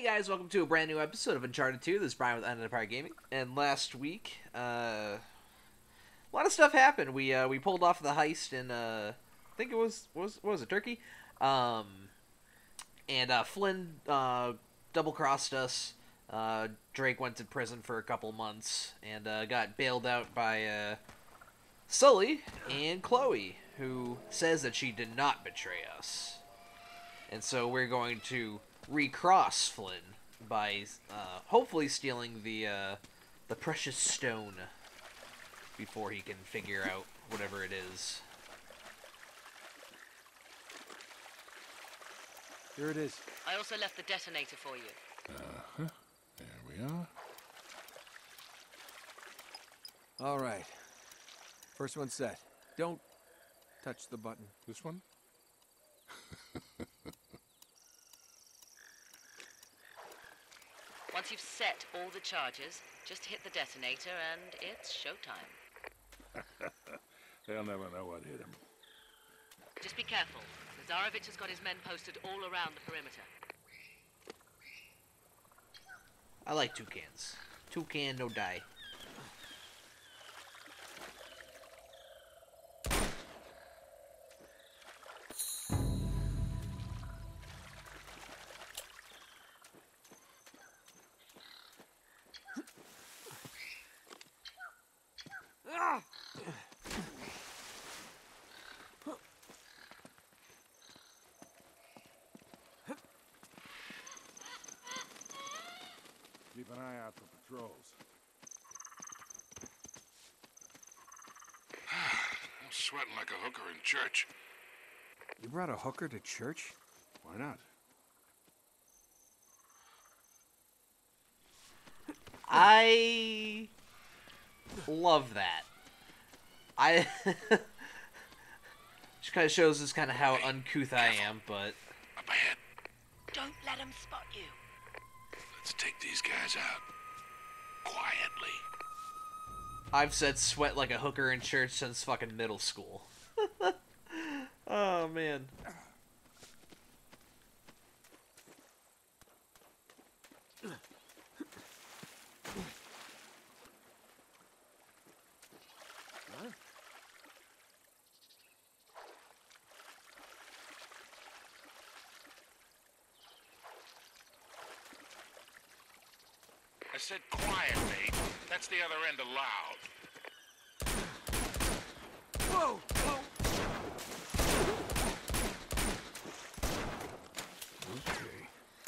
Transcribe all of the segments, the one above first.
guys, welcome to a brand new episode of Uncharted 2. This is Brian with Undead Empire Gaming. And last week, a lot of stuff happened. We pulled off the heist in, I think it was Turkey? Flynn double-crossed us. Drake went to prison for a couple months and got bailed out by Sully and Chloe, who says that she did not betray us. And so we're going to recross Flynn by hopefully stealing the precious stone before he can figure out whatever it is. Here it is. I also left the detonator for you. Uh-huh. There we are. All right. First one set. Don't touch the button. This one? Once you've set all the charges, just hit the detonator and it's showtime. They'll never know what hit him. Just be careful. Lazarevich has got his men posted all around the perimeter. I like toucans. Toucan, no die. Keep an eye out for patrols. I'm sweating like a hooker in church. You brought a hooker to church? Why not? I love that. Just kind of shows us kind of how uncouth I am, but Up ahead. Don't let them spot you. Let's take these guys out. Quietly. I've said sweat like a hooker in church since fucking middle school. Oh, man. I said quietly. That's the other end of loud. Whoa! Whoa! Okay.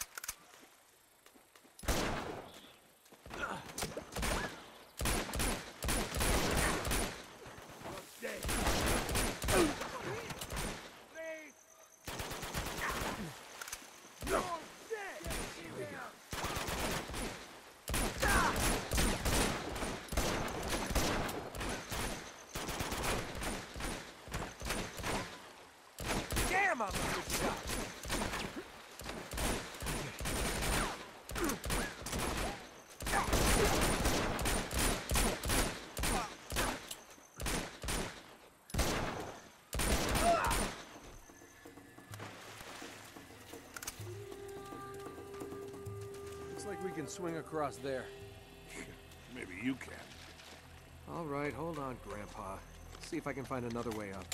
Damn, I'm a good shot. Looks like we can swing across there. Maybe you can. All right, hold on, Grandpa. See if I can find another way up.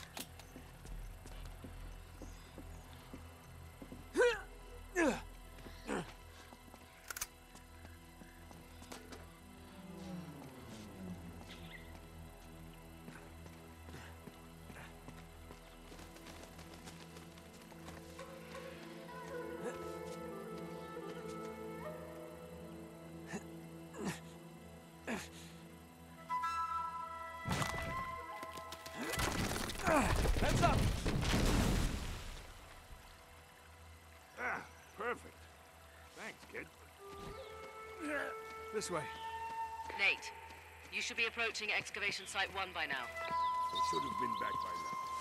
Heads up! Ah, perfect. Thanks, kid. This way. Nate, you should be approaching excavation site 1 by now. They should have been back by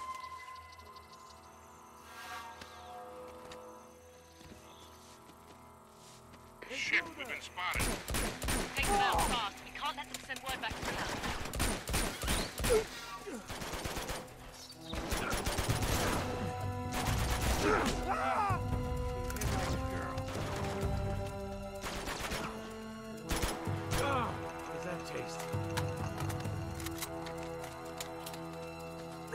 now. Shit, we've been spotted. Take them out fast. We can't let them send word back to the lab.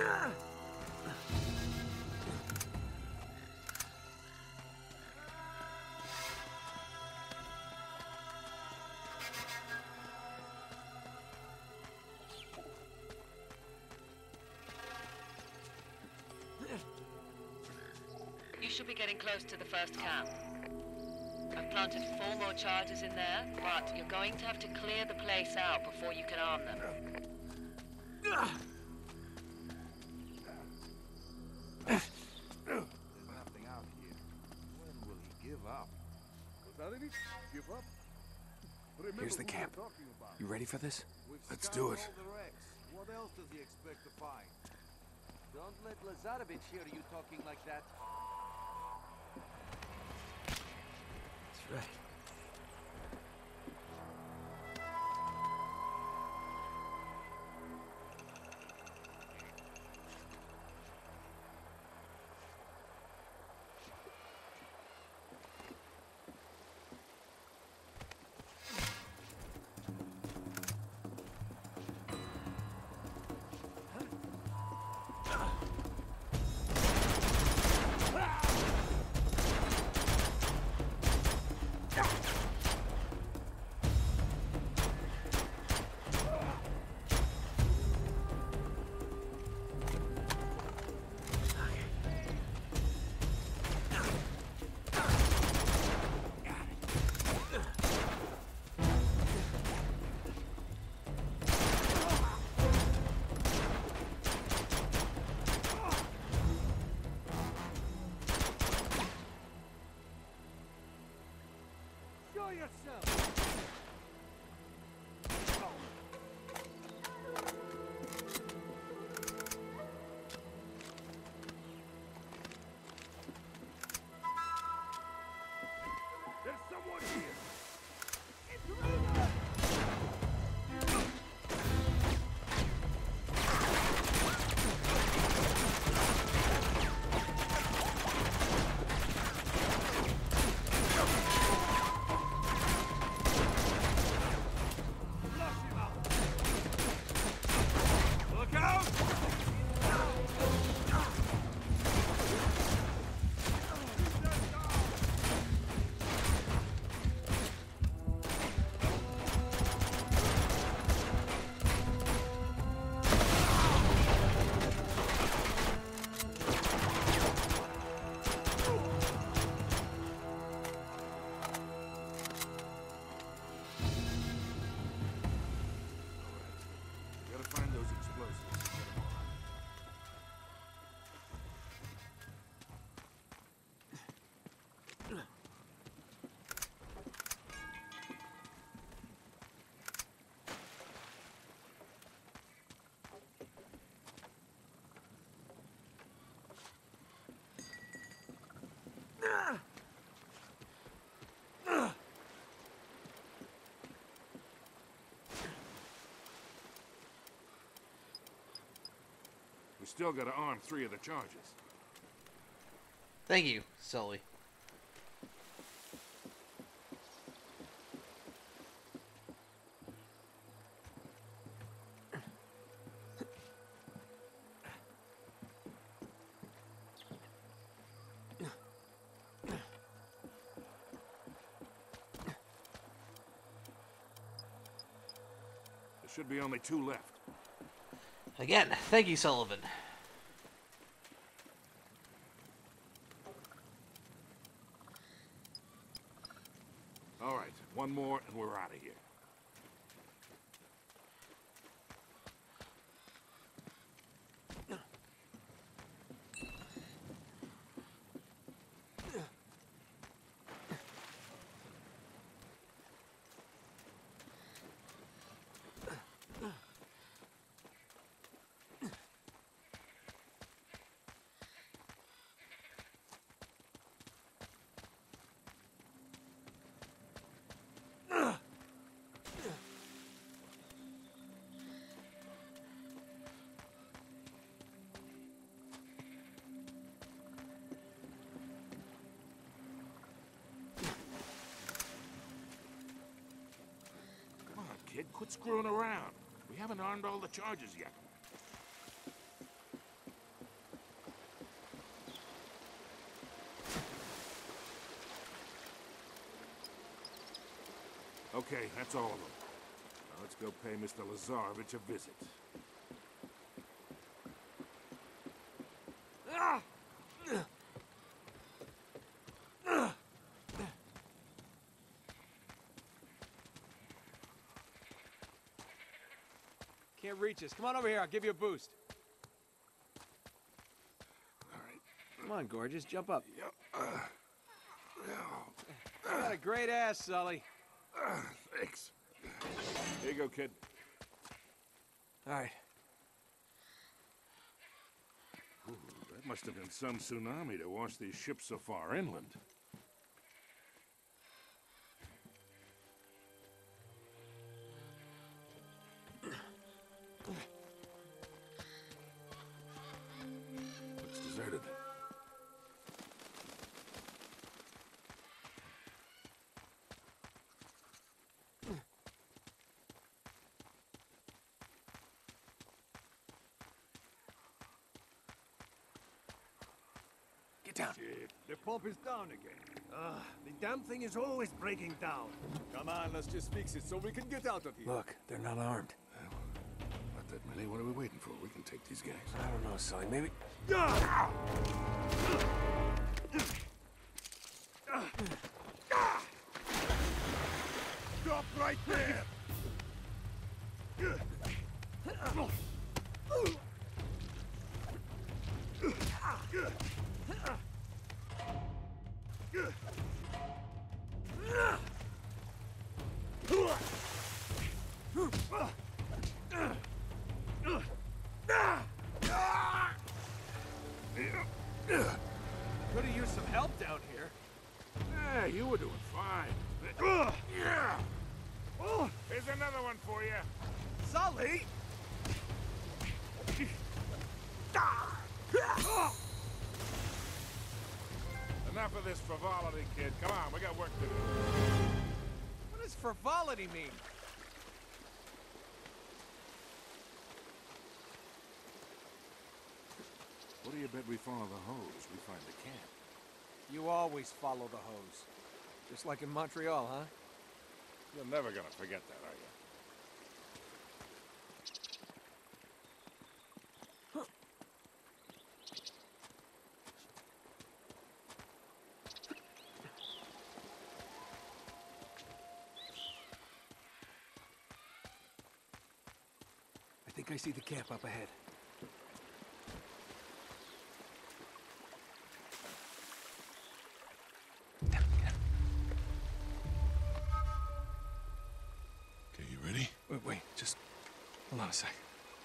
You should be getting close to the first camp. I've planted 4 more charges in there, but you're going to have to clear the place out before you can arm them. There's nothing out here. When will he give up? Was that it? Give up? Remember Here's the who we're camp. talking about. You ready for this? We've Let's scoured do it. all the wrecks. What else does he expect to find? Don't let Lazarevich hear you talking like that. That's right. Show yourself! There's someone here! Look out! Gotta find those explosives and get 'em on. We still gotta arm 3 of the charges. Thank you, Sully. There should be only 2 left. Again, thank you, Sullivan. All right, 1 more and we're out of here. Kid, quit screwing around. We haven't armed all the charges yet. Okay, that's all of them. Now let's go pay Mr. Lazarevich a visit. Can't reach us. Come on over here, I'll give you a boost. All right. Come on, gorgeous, jump up. Yep. You got a great ass, Sully. Thanks. Here you go, kid. All right. Ooh, that must have been some tsunami to wash these ships so far inland. Looks deserted. Get down. Shit, the pump is down again. The damn thing is always breaking down. Come on, let's just fix it so we can get out of here. Look, they're not armed. Not that many. What are we waiting for? We can take these guys. I don't know, Sully, maybe... Stop right there! Could have used some help down here. Yeah, you were doing fine. Yeah. Here's another one for you. Sully! Enough of this frivolity, kid. Come on, we got work to do. What does frivolity mean? What do you bet we follow the hose? We find the camp. You always follow the hose. Just like in Montreal, huh? You're never gonna forget that, are you? I think I see the camp up ahead. Okay, you ready? Wait, just hold on a sec.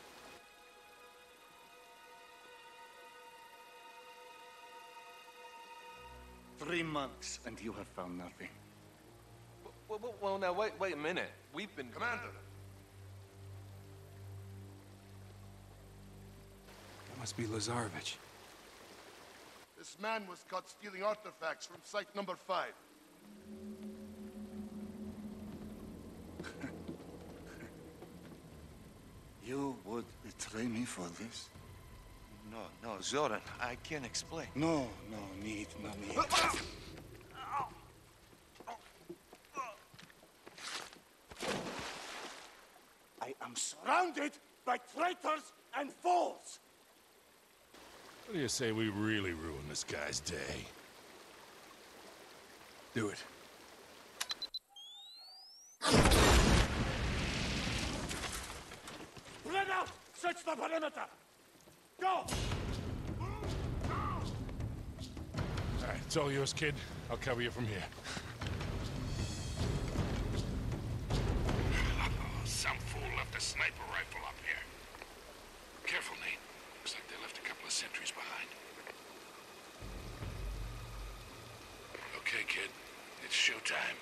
3 months, and you have found nothing. Well, now, wait a minute. We've been... Commander! That must be Lazarevich. This man was caught stealing artifacts from site number 5. You would betray me for this? No, Zoran, I can't explain. No need. I am surrounded by traitors and fools! What do you say we really ruin this guy's day? Do it. Spread out! Search the perimeter! Go! All right, it's all yours, kid. I'll cover you from here. Some fool left a sniper rifle up here. Careful, Nate. Looks like they left a couple of sentries behind. Okay, kid. It's showtime.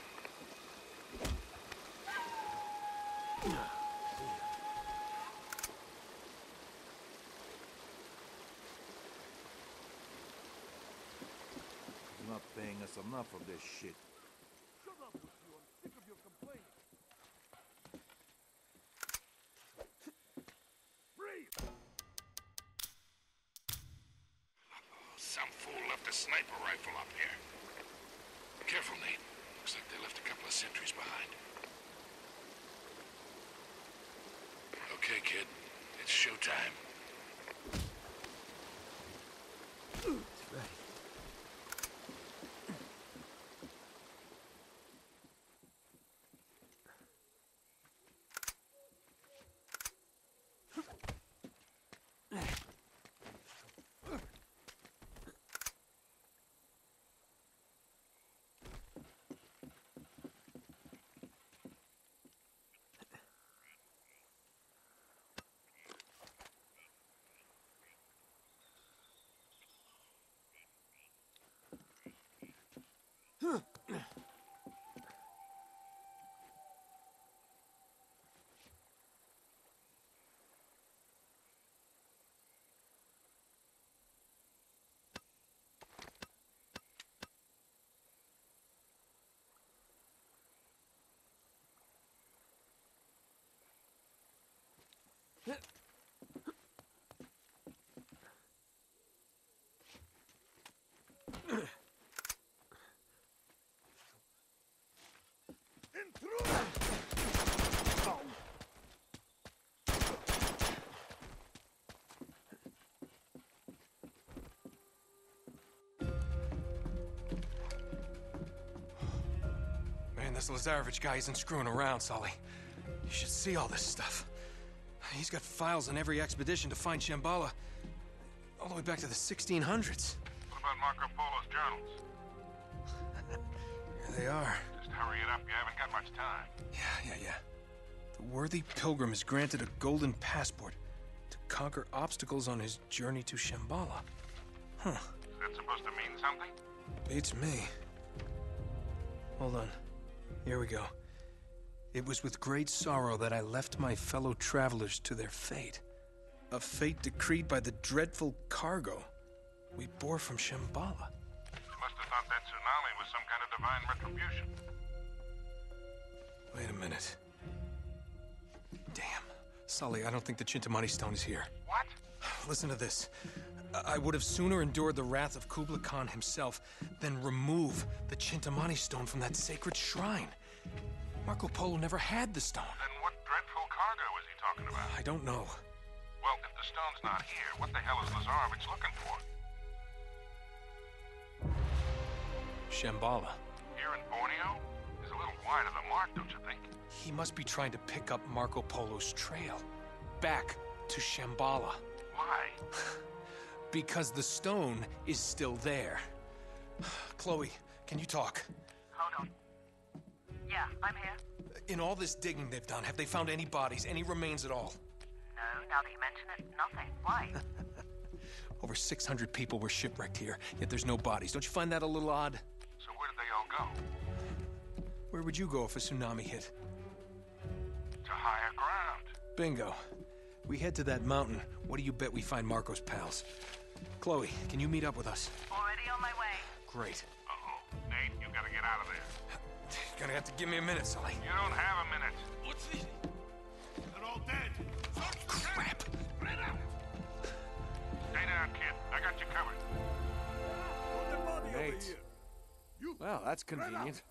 He's not paying us enough of this shit. Shut up, you. I'm sick of your complaining. Breathe! Some fool left a sniper rifle up here. Careful, Nate. Looks like they left a couple of sentries behind. Okay, kid. It's showtime. That's right. Man, this Lazarevich guy isn't screwing around, Sully. You should see all this stuff. He's got files on every expedition to find Shambhala, all the way back to the 1600s. What about Marco Polo's journals? Here they are. Just hurry it up. You haven't got much time. Yeah. The worthy pilgrim is granted a golden passport to conquer obstacles on his journey to Shambhala. Huh. Is that supposed to mean something? Beats me. Hold on. Here we go. It was with great sorrow that I left my fellow travelers to their fate. A fate decreed by the dreadful cargo we bore from Shambhala. You must have thought that tsunami was some kind of divine retribution. Wait a minute. Damn. Sully, I don't think the Chintamani stone is here. What? Listen to this. I would have sooner endured the wrath of Kublai Khan himself than remove the Chintamani stone from that sacred shrine. Marco Polo never had the stone. Then what dreadful cargo is he talking about? I don't know. Well, if the stone's not here, what the hell is Lazarevich looking for? Shambhala. Here in Borneo? He's a little wide of the mark, don't you think? He must be trying to pick up Marco Polo's trail. Back to Shambhala. Why? Because the stone is still there. Chloe, can you talk? Hold on. Yeah, I'm here. In all this digging they've done, have they found any bodies, any remains at all? No, now that you mention it, nothing. Why? Over 600 people were shipwrecked here, yet there's no bodies. Don't you find that a little odd? So where did they all go? Where would you go if a tsunami hit? To higher ground. Bingo. We head to that mountain. What do you bet we find Marco's pals? Chloe, can you meet up with us? Already on my way. Great. Uh-oh. Nate, you gotta get out of there. You're gonna have to give me a minute, Sully. You don't have a minute. What's this? They're all dead. Crap. Stay down, kid. I got you covered. Put the body over Nate. here. You. Well, that's convenient.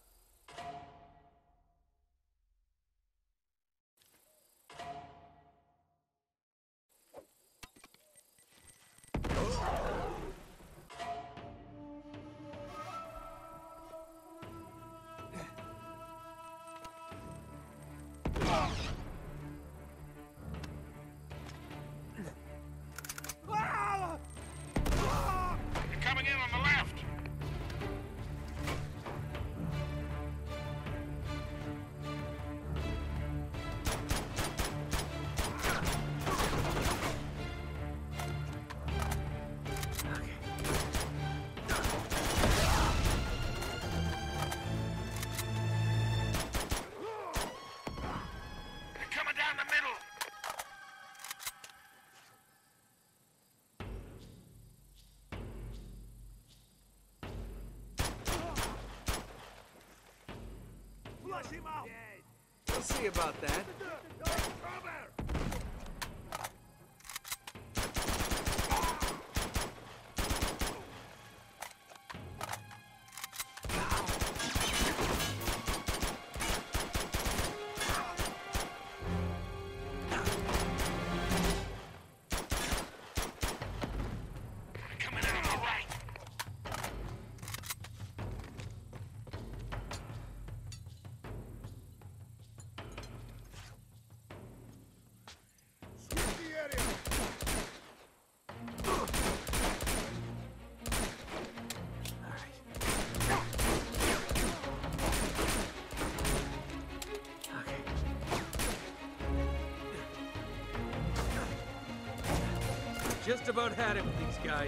You're coming in on the left. They're coming down the middle. Flush him out. We'll see about that. just about had it with these guys.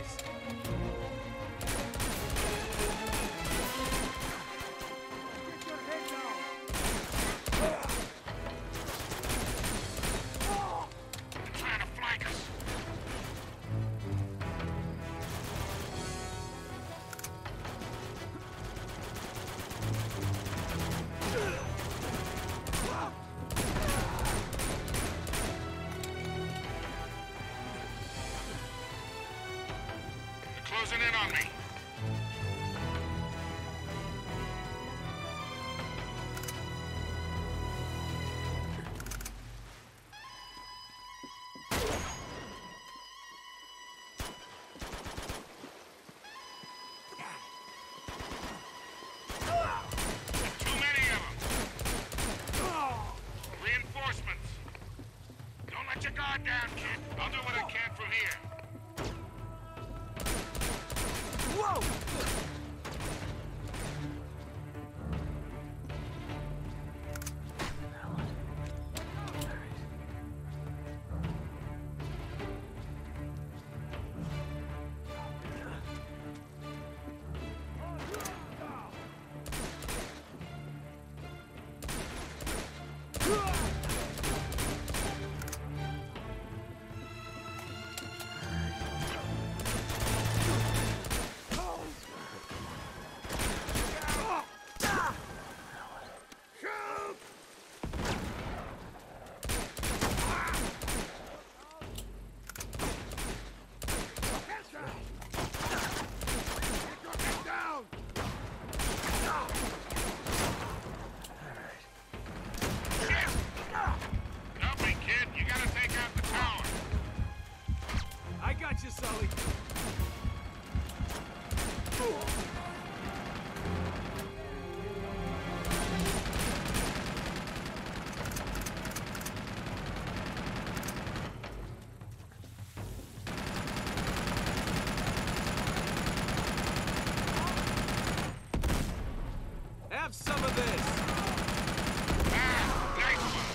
Get your head down! Trying to flank us. They're closing in on me. Too many of them. Reinforcements. Don't let your guard down, kid. I'll do what I can from here. Whoa! Help me, kid. You gotta take out the tower. I got you, Sully. Have some of this. Ah, nice one.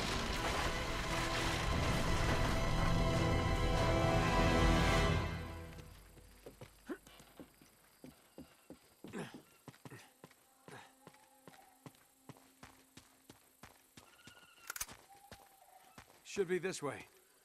Should be this way.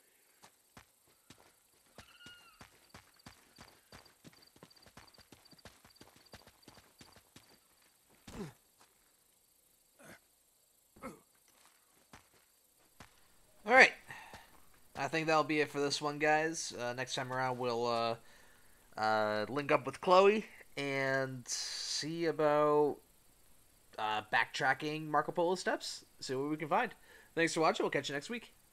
All right. I think that'll be it for this one, guys. Next time around, we'll link up with Chloe and see about backtracking Marco Polo steps. See what we can find. Thanks for watching. We'll catch you next week.